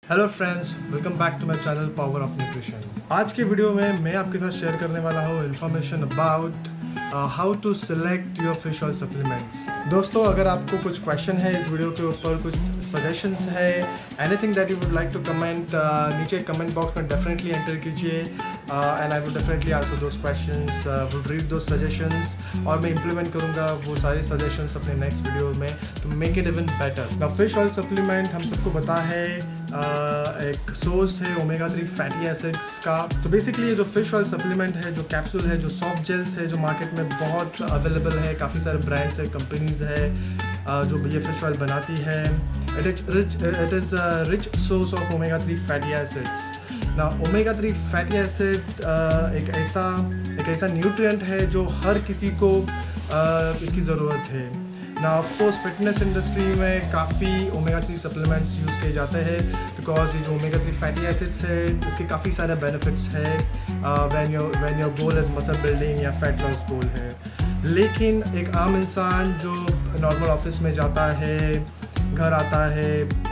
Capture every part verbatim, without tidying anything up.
Hello friends, welcome back to my channel power of nutrition. आज के video में मैं आपके साथ शेयर करने वाला हूँ information about how to select your fish oil supplements. दोस्तों, अगर आपको कुछ क्वेश्चन है इस वीडियो के ऊपर, कुछ सजेशंस है, anything that you would like to comment, नीचे कमेंट बॉक्स में डेफिनेटली एंटर कीजिए and I will definitely answer those questions, would read those suggestions और मैं इंप्लीमेंट करूँगा वो सारे सजेशंस अपने नेक्स्ट वीडियो में to make it even better. Now fish oil supplement हम सबको पता है Uh, एक सोर्स है ओमेगा थ्री फैटी एसिड्स का। तो बेसिकली ये जो फिश ऑयल सप्लीमेंट है, जो कैप्सूल है, जो सॉफ्ट जेल्स है, जो मार्केट में बहुत अवेलेबल है, काफ़ी सारे ब्रांड्स है, कंपनीज है uh, जो ये फिश ऑयल बनाती है। It is rich it is rich source of omega three fatty acids. ना ओमेगा थ्री फैटी एसिड एक ऐसा एक ऐसा न्यूट्रिएंट है जो हर किसी को uh, इसकी ज़रूरत है ना। ऑफकोर्स फिटनेस इंडस्ट्री में काफ़ी ओमेगा थ्री सप्लीमेंट्स यूज़ किए जाते हैं बिकॉज ये जो ओमेगा थ्री फैटी एसिड्स है इसके काफ़ी सारे बेनिफिट्स है when your when your goal is muscle building या फैट लॉस गोल है। लेकिन एक आम इंसान जो नॉर्मल ऑफिस में जाता है, घर आता है,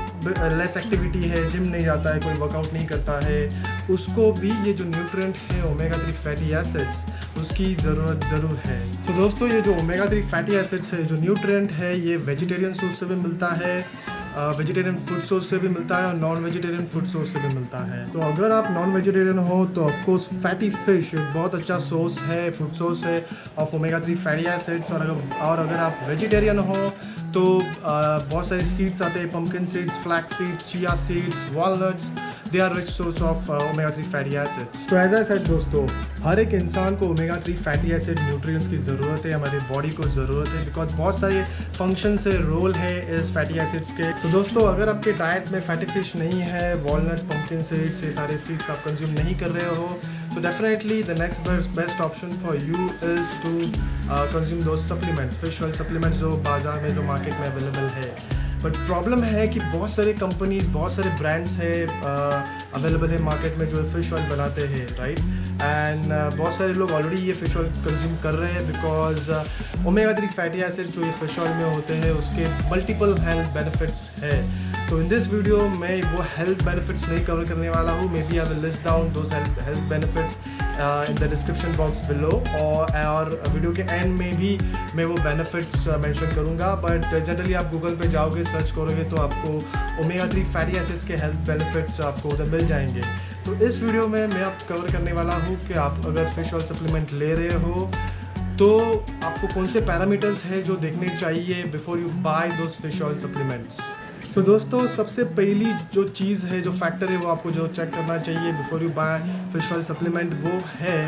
लेस एक्टिविटी है, जिम नहीं जाता है, कोई वर्कआउट नहीं करता है, उसको भी ये जो न्यूट्रिएंट है ओमेगा थ्री फैटी एसिड्स उसकी ज़रूरत ज़रूर है। तो so, दोस्तों, ये जो ओमेगा थ्री फैटी एसिड्स है, जो न्यूट्रिएंट है, ये वेजिटेरियन सोर्स से भी मिलता है, वेजिटेरियन फूड सोर्स से भी मिलता है और नॉन वेजिटेरियन फूड सोर्स से भी मिलता है। तो अगर आप नॉन वेजिटेरियन हो तो ऑफकोर्स फैटी फिश एक बहुत अच्छा सोर्स है, फूड सोर्स है of omega three fatty acids. और अगर और अगर आप वेजिटेरियन हो तो uh, बहुत सारे सीड्स आते हैं, pumpkin seeds, flax seeds, chia seeds, walnuts, they are rich source of omega three fatty acids. तो एज आई सेड दोस्तों, हर एक इंसान को omega three fatty acid nutrients की ज़रूरत है, हमारी बॉडी को ज़रूरत है बिकॉज बहुत सारे फंक्शन से रोल है इस फैटी एसिड्स के। तो दोस्तों, अगर आपके डाइट में फैटी फिश नहीं है, वॉलनट्स, पम्पकिन सीड्स, ये सारे सीड्स आप कंज्यूम नहीं कर रहे हो, तो definitely the next best option for you is to consume those supplements, fish oil supplements जो बाजार में, जो मार्केट में अवेलेबल है। बट प्रॉब्लम है कि बहुत सारे कंपनीज, बहुत सारे ब्रांड्स है अवेलेबल है मार्केट में जो फिश ऑयल बनाते हैं, राइट। एंड बहुत सारे लोग ऑलरेडी ये फिश ऑयल कंज्यूम कर रहे हैं because omega three fatty acid जो ये फिश ऑयल में होते हैं उसके मल्टीपल हेल्थ बेनिफिट्स है। तो इन दिस वीडियो मैं वो हेल्थ बेनिफिट्स नहीं कवर करने वाला हूँ। Maybe I will list down those health benefits in the description box below और और वीडियो के एंड में भी मैं वो बेनिफिट्स मेंशन करूँगा। बट जनरली आप गूगल पे जाओगे, सर्च करोगे तो आपको ओमेगा थ्री फैटी एसिड्स के हेल्थ बेनिफिट्स आपको उधर मिल जाएंगे। तो इस वीडियो में मैं आप कवर करने वाला हूँ कि आप अगर फिश ऑयल सप्लीमेंट ले रहे हो तो आपको कौन से पैरामीटर्स हैं जो देखने चाहिए before you buy those fish oil supplements. तो दोस्तों, सबसे पहली जो चीज़ है, जो फैक्टर है, वो आपको जो चेक करना चाहिए before you buy fish oil supplement, वो है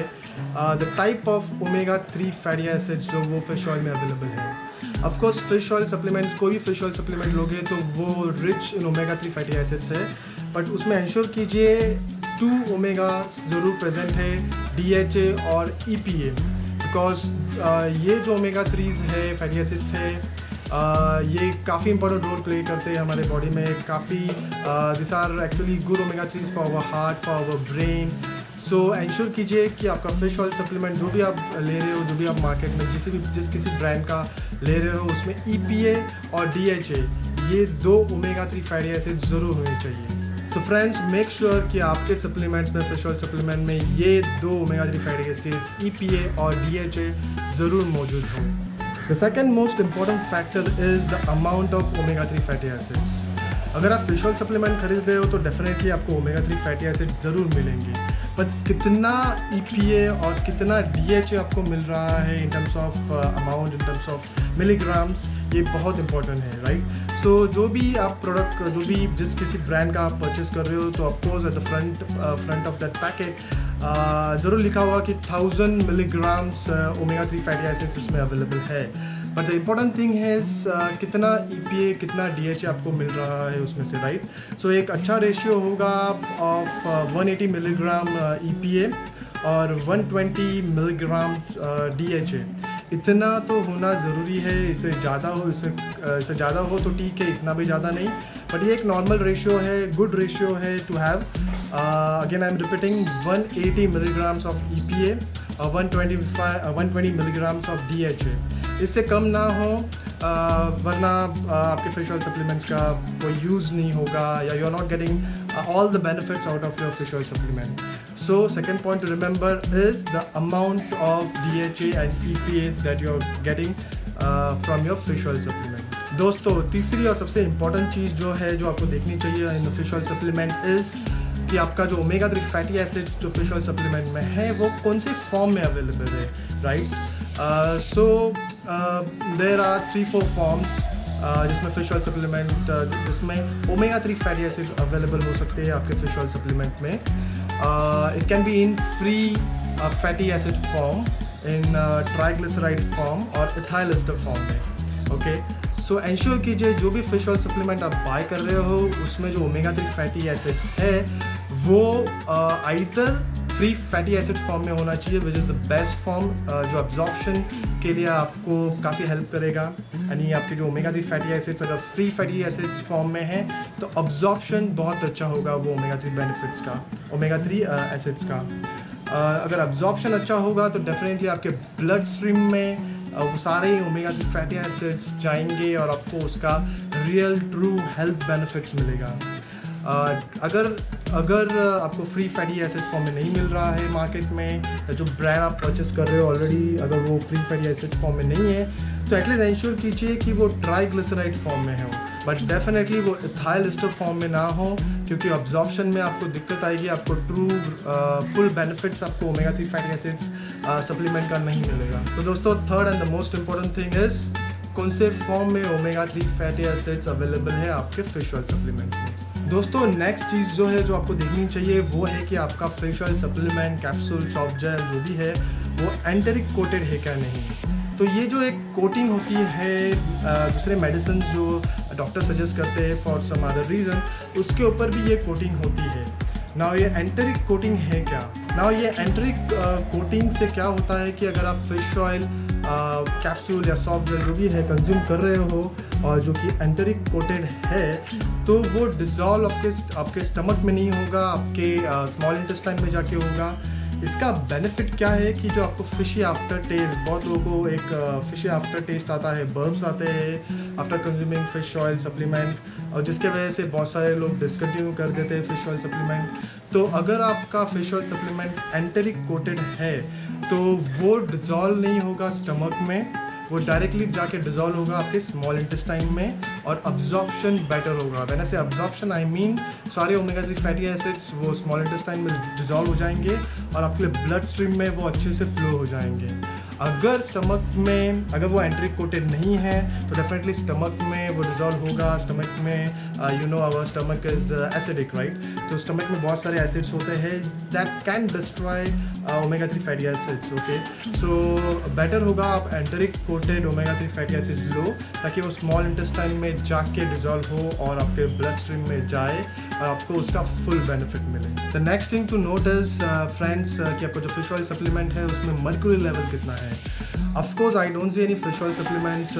the type of omega three fatty acids जो वो फिश ऑयल में अवेलेबल है। Of course fish oil supplement, कोई भी फिश ऑयल सप्लीमेंट लोगे तो वो rich in omega three fatty acids है, बट उसमें इंश्योर कीजिए टू ओमेगा ज़रूर प्रेजेंट है, डी एच ए और ई पी ए, बिकॉज ये जो ओमेगा थ्रीज है, फैटी एसिड्स है, Uh, ये काफ़ी इंपॉर्टेंट रोल प्ले करते हैं हमारे बॉडी में। काफ़ी this are actually good omega threes for our heart, for our brain. So ensure कीजिए कि आपका फिश ऑयल सप्लीमेंट जो भी आप ले रहे हो, जो भी आप मार्केट में जिस भी जिस किसी ब्रांड का ले रहे हो, उसमें ई पी ए और डी एच ए ये दो ओमेगा थ्री फैटी एसिड ज़रूर होने चाहिए। सो फ्रेंड्स, मेक श्योर कि आपके सप्लीमेंट्स में, फिश ऑयल सप्लीमेंट में ये दो omega three fatty acids E P A और डी एच ए ज़रूर मौजूद हों। The second most important factor is the amount of omega three fatty acids. अगर आप फिश ऑयल सप्लीमेंट खरीद रहे हो तो डेफिनेटली आपको ओमेगा थ्री फैटी एसिड ज़रूर मिलेंगे, पर कितना ई पी ए और कितना डी एच ए आपको मिल रहा है in terms of amount, in terms of milligrams, ये बहुत इंपॉर्टेंट है, राइट। सो जो भी आप प्रोडक्ट, जो भी जिस किसी ब्रांड का आप परचेज कर रहे हो, तो of course at the front front of that packet ज़रूर लिखा होगा कि thousand milligrams omega three fatty acids इसमें अवेलेबल है। बट द इम्पॉर्टेंट थिंग है कितना ई पी ए, कितना डी एच ए आपको मिल रहा है उसमें से, राइट। सो एक अच्छा रेशियो होगा of one eighty milligram E P A और one twenty milligram D H A. इतना तो होना ज़रूरी है, इससे ज़्यादा हो इससे इससे ज़्यादा हो तो ठीक है, इतना भी ज़्यादा नहीं, बट ये एक नॉर्मल रेशियो है, गुड रेशियो है to have. Again I am repeating, one eighty milligrams of E P A और one twenty milligrams of D H A. इससे कम ना हो वरना आपके फिश ऑयल सप्लीमेंट्स का कोई यूज़ नहीं होगा या you are not getting all the benefits out of your fish oil supplement. So second point to remember is the amount of D H A and E P A that you are getting from your fish oil supplement. दोस्तों तीसरी और सबसे important चीज़ जो है जो आपको देखनी चाहिए in the fish oil supplement is कि आपका जो ओमेगा थ्री फैटी एसिड्स जो फिश ऑयल सप्लीमेंट में है वो कौन से फॉर्म में अवेलेबल है, right. So there are three four forms जिसमें फिश ऑयल सप्लीमेंट जिसमें omega three fatty acid available हो सकते हैं आपके फिश ऑयल सप्लीमेंट में. It can be in free fatty acid form, in triglyceride form और इथाइल एस्टर फॉर्म में. Okay, so ensure कीजिए जो भी फिश ऑयल सप्लीमेंट आप बाय कर रहे हो उसमें जो ओमेगा थ्री फैटी एसिड्स है वो either free fatty acid form में होना चाहिए, which is the best form जो अब्जॉर्प्शन के लिए आपको काफ़ी हेल्प करेगा. यानी आपके जो ओमेगा थ्री फैटी एसिड्स अगर फ्री फैटी एसिड्स फॉर्म में है तो अब्जॉर्प्शन बहुत अच्छा होगा वो ओमेगा थ्री बेनिफिट्स का, ओमेगा थ्री एसिड्स का. uh, अगर अब्जॉर्प्शन अच्छा होगा तो डेफिनेटली आपके ब्लड स्ट्रीम में वो सारे ओमेगा थ्री फैटी एसिड्स जाएंगे और आपको उसका रियल ट्रू हेल्थ बेनिफिट्स मिलेगा. uh, अगर अगर आपको फ्री फैटी एसिड फॉर्म में नहीं मिल रहा है मार्केट में, जो ब्रांड आप परचेस कर रहे हो ऑलरेडी अगर वो फ्री फैटी एसिड फॉर्म में नहीं है तो एटलीस्ट इंश्योर कीजिए कि वो ट्राइग्लिसराइड फॉर्म में हो, बट डेफिनेटली वो इथाइल एस्टर फॉर्म में ना हो, क्योंकि अब्जॉर्प्शन में आपको दिक्कत आएगी, आपको ट्रू फुल बेनिफिट्स आपको omega three fatty acids supplement का नहीं मिलेगा. तो दोस्तों third and the most important thing is कौन से फॉर्म में omega three fatty acids available है आपके फिश ऑयल सप्लीमेंट में. दोस्तों नेक्स्ट चीज़ जो है जो आपको देखनी चाहिए वो है कि आपका fish oil supplement, capsule, soft gel जो भी है वो एंटेरिक कोटेड है क्या नहीं. तो ये जो एक कोटिंग होती है दूसरे मेडिसिन जो डॉक्टर सजेस्ट करते हैं फॉर सम अदर रीज़न, उसके ऊपर भी ये कोटिंग होती है. नाउ ये एंटेरिक कोटिंग है क्या? नाउ ये एंटेरिक कोटिंग से क्या होता है कि अगर आप फिश ऑयल कैप्सूल या सॉफ्ट जेल जो भी है कंज्यूम कर रहे हो और जो कि एंटेरिक कोटेड है तो वो डिज़ोल्व आपके आपके स्टमक में नहीं होगा, आपके स्मॉल uh, इंटेस्टाइन में जाके होगा. इसका बेनिफिट क्या है कि जो आपको फिशी आफ्टर टेस्ट, बहुत लोगों को एक फिशी आफ्टर टेस्ट आता है, बर्ब्स आते हैं after consuming fish oil supplement, और जिसके वजह से बहुत सारे लोग डिसकंटिन्यू कर देते हैं फिश ऑयल सप्लीमेंट. तो अगर आपका fish oil supplement enteric coated है तो वो डिज़ोल्व नहीं होगा स्टमक में, वो डायरेक्टली जाके डिज़ोल्व होगा आपके स्मॉल इंटेस्टाइन में और अब्जॉर्प्शन बेटर होगा. वैसे से अब्जॉर्प्शन आई मीन सारे ओमेगा थ्री फैटी एसिड्स वो स्मॉल इंटेस्टाइन में डिज़ोल्व हो जाएंगे और आपके ब्लड स्ट्रीम में वो अच्छे से फ्लो हो जाएंगे. अगर स्टमक में अगर वो एंटेरिक कोटेड नहीं है तो डेफिनेटली स्टमक में वो डिज़ोल्व होगा. स्टमक में you know our stomach is acidic, right. तो स्टमक में बहुत सारे एसिड्स होते हैं that can destroy omega three fatty acids. Okay, so better होगा आप enteric coated omega three fatty acids लो ताकि वो स्मॉल इंटेस्टाइन में जाके डिज़ोल्व हो और आपके ब्लड स्ट्रीम में जाए और आपको उसका फुल बेनिफिट मिले. The next thing to note is friends कि आपको जो फिश ऑयल सप्लीमेंट है उसमें मर्क्यूरी लेवल कितना है. Of course I don't see any fish oil supplements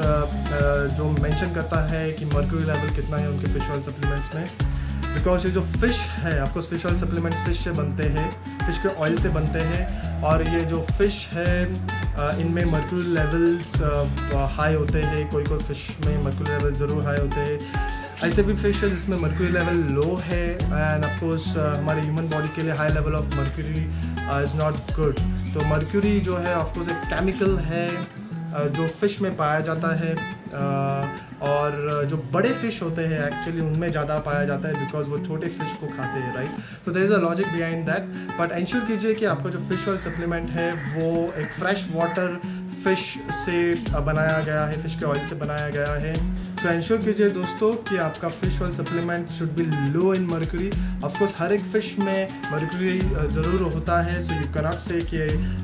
जो मेंशन करता है कि मर्क्यूरी लेवल कितना है उनके फिश ऑयल सप्लीमेंट्स में, बिकॉज ये जो फ़िश है, of course fish oil supplements fish से बनते हैं, फ़िश के ऑयल से बनते हैं, और ये जो फ़िश है इनमें मर्क्यूरी लेवल्स हाई होते हैं. कोई कोई फ़िश में मर्क्यूरी लेवल ज़रूर हाई होते हैं. ऐसे भी फिश है जिसमें मर्क्यूरी लेवल लो है एंड ऑफ कोर्स हमारे ह्यूमन बॉडी के लिए high level of mercury is not good. तो मर्क्यूरी जो है ऑफ कोर्स एक केमिकल है uh, जो फ़िश में पाया जाता है, uh, और जो बड़े फ़िश होते हैं एक्चुअली उनमें ज़्यादा पाया जाता है बिकॉज वो छोटे फ़िश को खाते हैं, राइट. तो there is a logic behind that, but ensure कीजिए कि आपका जो फिश ऑयल सप्लीमेंट है वो एक फ्रेश वाटर फ़िश से बनाया गया है, फ़िश के ऑयल से बनाया गया है. तो इंश्योर कीजिए दोस्तों कि आपका fish oil supplement should be low in mercury. Of course हर एक फ़िश में मर्क्यूरी ज़रूर होता है, so you can not say कि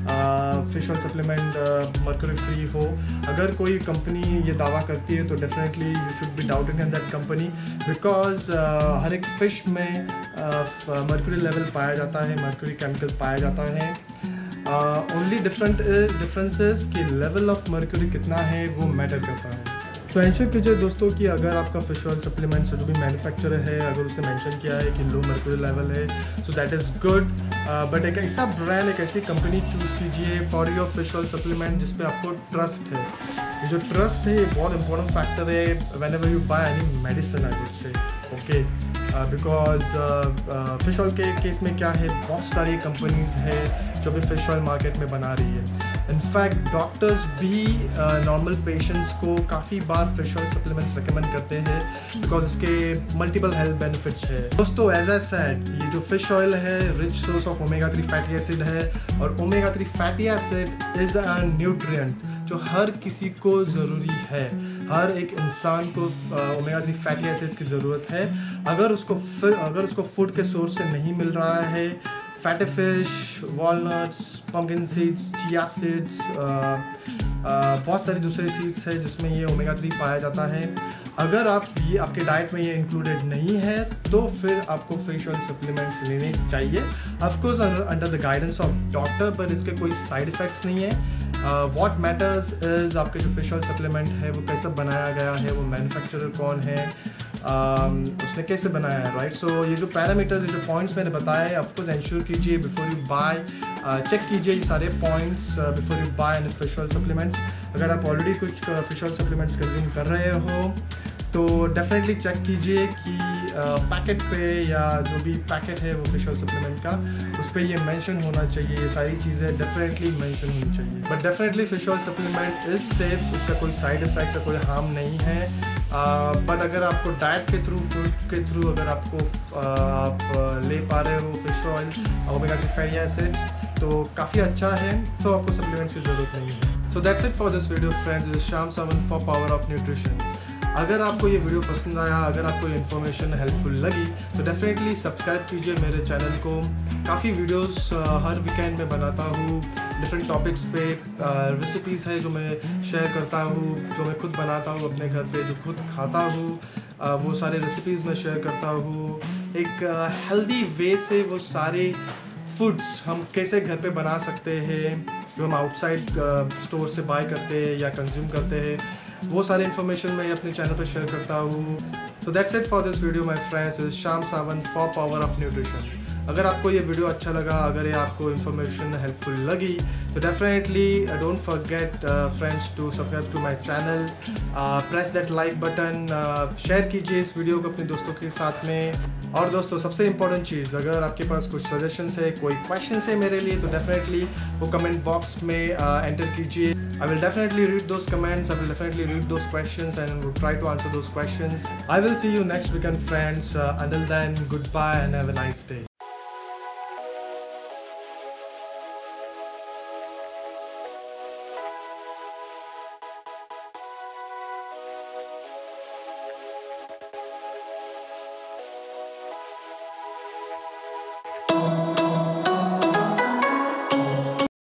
fish oil supplement mercury free हो. अगर कोई कंपनी ये दावा करती है तो definitely you should be doubting in that company, because हर एक फ़िश में मर्क्यूरी लेवल पाया जाता है, मर्क्यूरी केमिकल पाया जाता है. ओनली डिफरेंट डिफरेंसेस कि लेवल ऑफ मर्क्यूरी कितना है वो मैटर करता है. तो इंश्योर कीजिए दोस्तों कि अगर आपका फिश ऑयल सप्लीमेंट्स जो भी मैन्युफैक्चरर है अगर उसने मेंशन किया है कि लो मर्क्यूरी लेवल है, so that is good. But एक ऐसा ब्रांड, एक ऐसी कंपनी चूज़ कीजिए for your fish oil supplement जिस पे आपको ट्रस्ट है। ये जो ट्रस्ट है ये बहुत इंपॉर्टेंट फैक्टर है whenever you buy any medicine, I would say, okay. Because fish oil के केस में क्या है, बहुत सारी कंपनीज है जो भी फिश ऑयल मार्केट में बना रही है। इनफैक्ट डॉक्टर्स भी नॉर्मल uh, पेशेंट्स को काफ़ी बार फिश ऑयल सप्लीमेंट्स रिकमेंड करते हैं बिकॉज इसके मल्टीपल हेल्थ बेनिफिट्स है। दोस्तों एज आई सेड, ये जो फिश ऑयल है rich source of omega three fatty acid है, और omega three fatty acid is a nutrient जो हर किसी को ज़रूरी है। हर एक इंसान को ओमेगा थ्री फैटी एसिड्स की ज़रूरत है। अगर उसको अगर उसको फूड के सोर्स से नहीं मिल रहा है, fatty fish, walnuts, pumpkin seeds, chia seeds, बहुत सारी दूसरे सीड्स है जिसमें ये ओमेगा थ्री पाया जाता है, अगर आप ये आपके डाइट में ये इंक्लूडेड नहीं है तो फिर आपको फिश ऑयल सप्लीमेंट्स लेने चाहिए। Of course under the guidance of doctor, पर इसके कोई साइड इफ़ेक्ट्स नहीं है। व्हाट मैटर्स इज़ आपके जो फिश ऑयल सप्लीमेंट है वो कैसे बनाया गया है, वो मैन्युफैक्चरर कौन है, uh, उसने कैसे बनाया है, राइट। सो ये जो पैरामीटर्स, ये जो पॉइंट्स मैंने बताए हैं, ऑफकोर्स इंश्योर कीजिए बिफोर यू बाय, चेक कीजिए ये सारे points before you buy and fish oil supplements. अगर आप ऑलरेडी कुछ फिश ऑयल सप्लीमेंट्स कंज्यूम कर रहे हो तो डेफिनेटली चेक कीजिए कि पैकेट uh, पे या जो भी पैकेट है वो फिश ऑयल सप्लीमेंट का, उस पर ये मेंशन होना चाहिए, ये सारी चीज़ें डेफिनेटली मेंशन होनी चाहिए। But definitely fish oil supplement is safe, इसका कोई साइड इफ़ेक्ट्स या कोई हार्म नहीं है। बट uh, अगर आपको डाइट के थ्रू, फूड के थ्रू अगर आपको uh, आप ले पा रहे हो fish oil omega three fatty acids तो काफ़ी अच्छा है, तो आपको सप्लीमेंट्स की ज़रूरत नहीं है। So that's it for this video friends, this is Shyam Sawant for power of nutrition. अगर आपको ये वीडियो पसंद आया, अगर आपको ये इन्फॉर्मेशन हेल्पफुल लगी तो डेफिनेटली सब्सक्राइब कीजिए मेरे चैनल को। काफ़ी वीडियोस हर वीकेंड में बनाता हूँ, डिफरेंट टॉपिक्स पे रेसिपीज़ है जो मैं शेयर करता हूँ, जो मैं खुद बनाता हूँ अपने घर पे, जो खुद खाता हूँ, वो सारे रेसिपीज़ मैं शेयर करता हूँ। एक हेल्दी वे से वो सारे फूड्स हम कैसे घर पे बना सकते हैं जो हम आउटसाइड स्टोर से बाय करते हैं या कंज्यूम करते हैं, वो सारे इन्फॉर्मेशन मैं अपने चैनल पर शेयर करता हूँ। So that's it for this video my friends, this is Shyam Sawant for power of nutrition. अगर आपको ये वीडियो अच्छा लगा, अगर ये आपको इन्फॉर्मेशन हेल्पफुल लगी तो definitely don't forget friends to subscribe to my channel, press that like button, share कीजिए इस वीडियो को अपने दोस्तों के साथ में। और दोस्तों सबसे इम्पोर्टेंट चीज़, अगर आपके पास कुछ सजेशंस है, कोई क्वेश्चंस है मेरे लिए तो डेफिनेटली वो कमेंट बॉक्स में एंटर uh, कीजिए। I will definitely read those comments, I will definitely read those questions and will try to answer those questions. I will see you next weekend friends. Uh, until then, goodbye and have a nice day.